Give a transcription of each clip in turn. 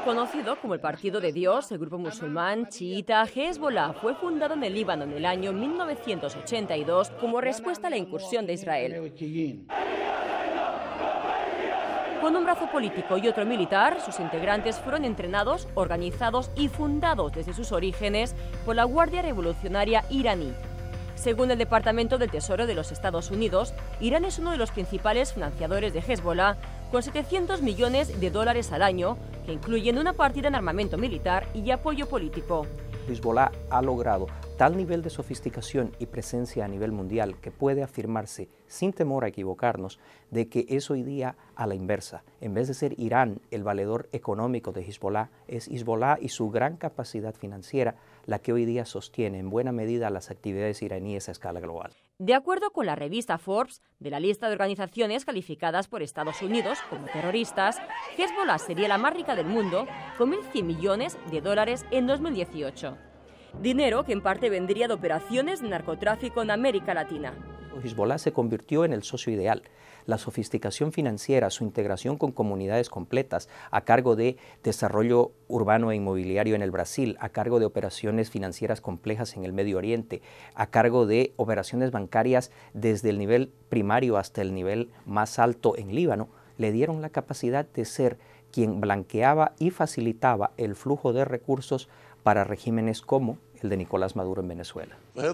Conocido como el Partido de Dios, el grupo musulmán chiita Hezbollah fue fundado en el Líbano en el año 1982 como respuesta a la incursión de Israel. Con un brazo político y otro militar, sus integrantes fueron entrenados, organizados y fundados desde sus orígenes por la Guardia Revolucionaria iraní. Según el Departamento del Tesoro de los Estados Unidos, Irán es uno de los principales financiadores de Hezbollah, con 700 millones de dólares al año, que incluyen una partida en armamento militar y apoyo político. Hezbollah ha logrado tal nivel de sofisticación y presencia a nivel mundial que puede afirmarse, sin temor a equivocarnos, de que es hoy día a la inversa. En vez de ser Irán el valedor económico de Hezbollah, es Hezbollah y su gran capacidad financiera la que hoy día sostiene en buena medida las actividades iraníes a escala global. De acuerdo con la revista Forbes, de la lista de organizaciones calificadas por Estados Unidos como terroristas, Hezbollah sería la más rica del mundo, con 1.100 millones de dólares en 2018. Dinero que en parte vendría de operaciones de narcotráfico en América Latina. Hezbollah se convirtió en el socio ideal. La sofisticación financiera, su integración con comunidades completas, a cargo de desarrollo urbano e inmobiliario en el Brasil, a cargo de operaciones financieras complejas en el Medio Oriente, a cargo de operaciones bancarias desde el nivel primario hasta el nivel más alto en Líbano, le dieron la capacidad de ser quien blanqueaba y facilitaba el flujo de recursos para regímenes como el de Nicolás Maduro en Venezuela.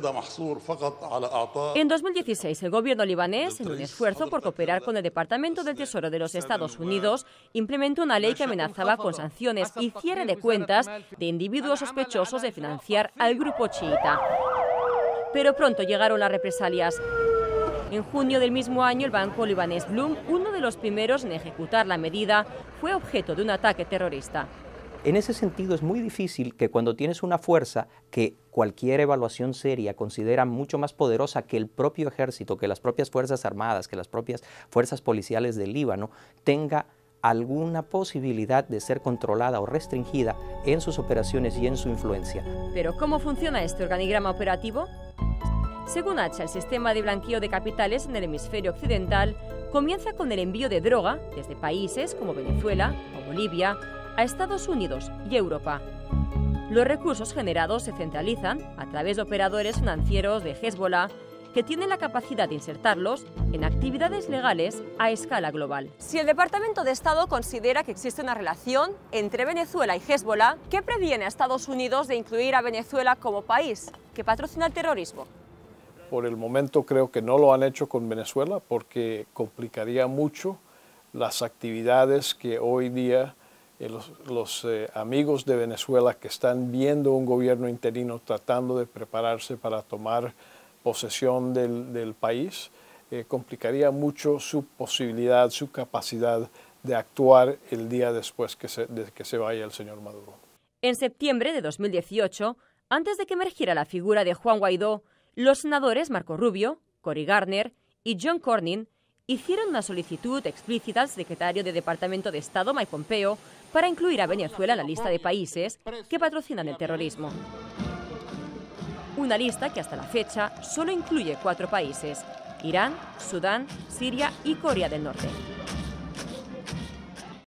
En 2016, el gobierno libanés, en un esfuerzo por cooperar con el Departamento del Tesoro de los Estados Unidos, implementó una ley que amenazaba con sanciones y cierre de cuentas de individuos sospechosos de financiar al grupo chiita. Pero pronto llegaron las represalias. En junio del mismo año, el banco libanés Bloom, uno de los primeros en ejecutar la medida, fue objeto de un ataque terrorista. En ese sentido es muy difícil que cuando tienes una fuerza que cualquier evaluación seria considera mucho más poderosa que el propio ejército, que las propias fuerzas armadas, que las propias fuerzas policiales del Líbano, tenga alguna posibilidad de ser controlada o restringida en sus operaciones y en su influencia. ¿Pero cómo funciona este organigrama operativo? Según Hacha, el sistema de blanqueo de capitales en el hemisferio occidental comienza con el envío de droga desde países como Venezuela o Bolivia a Estados Unidos y Europa. Los recursos generados se centralizan a través de operadores financieros de Hezbollah que tienen la capacidad de insertarlos en actividades legales a escala global. Si el Departamento de Estado considera que existe una relación entre Venezuela y Hezbollah, ¿qué previene a Estados Unidos de incluir a Venezuela como país que patrocina el terrorismo? Por el momento creo que no lo han hecho con Venezuela porque complicaría mucho las actividades que hoy día los amigos de Venezuela que están viendo un gobierno interino tratando de prepararse para tomar posesión del país, complicaría mucho su posibilidad, su capacidad de actuar el día después de que se vaya el señor Maduro. En septiembre de 2018, antes de que emergiera la figura de Juan Guaidó, los senadores Marco Rubio, Cory Gardner y John Cornyn hicieron una solicitud explícita al secretario de Departamento de Estado, Mike Pompeo, para incluir a Venezuela en la lista de países que patrocinan el terrorismo. Una lista que hasta la fecha solo incluye 4 países: Irán, Sudán, Siria y Corea del Norte.